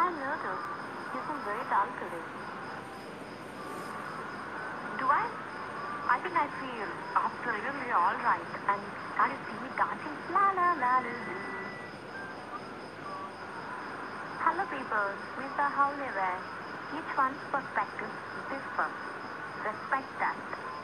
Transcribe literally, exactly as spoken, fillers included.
I noticed you seem very dull today. Do I? I think I feel absolutely alright. And can't you see me dancing? La la la la la. Hello people, we saw how they were. Each one's perspective differs. Respect that.